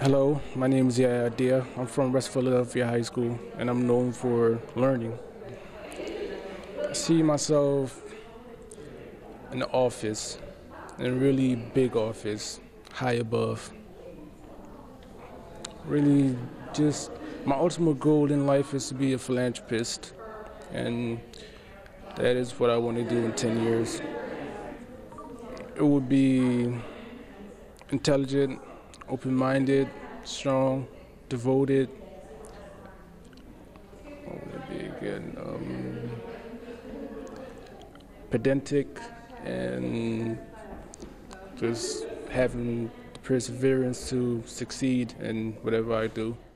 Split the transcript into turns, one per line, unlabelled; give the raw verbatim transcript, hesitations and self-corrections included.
Hello, my name is Yaya Dia. I'm from West Philadelphia High School, and I'm known for learning. I see myself in the office, in a really big office, high above. Really, just my ultimate goal in life is to be a philanthropist, and that is what I want to do in ten years. It would be intelligent, open-minded, strong, devoted. What would it be again? Um, pedantic, and just having the perseverance to succeed in whatever I do.